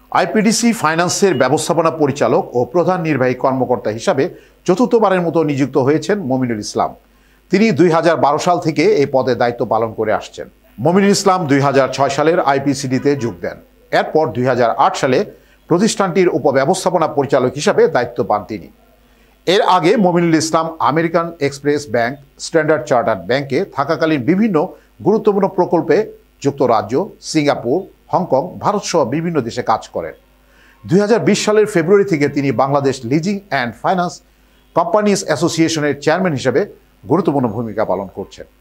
IPDC ফাইন্যান্সের ব্যবস্থাপনা পরিচালক ও প্রধান নির্বাহী কর্মকর্তা হিসাবে চতুর্থবারের মতো নিযুক্ত হয়েছেন মমিনুল ইসলাম। তিনি 2012 সাল থেকে এই পদে দায়িত্ব পালন করে আসছেন। মমিনুল ইসলাম 2006 সালের আইপিসিডিতে যোগ দেন। এরপর 2008 সালে প্রতিষ্ঠানটির উপব্যবস্থাপনা পরিচালক হিসাবে দায়িত্ব পান তিনি। এর আগে Mominul Islam American Express bank, Standard Chartered ব্যাংকে থাকাকালীন বিভিন্ন গুরুত্বপূর্ণ প্রকল্পে যুক্তরাজ্য, সিঙ্গাপুর, হংকং, ভারত সহ বিভিন্ন দেশে কাজ করেন। 2020 সালের ফেব্রুয়ারি থেকে তিনি Bangladesh leasing and finance companies অ্যাসোসিয়েশনের চেয়ারম্যান হিসেবে গুরুত্বপূর্ণ ভূমিকা পালন করছেন।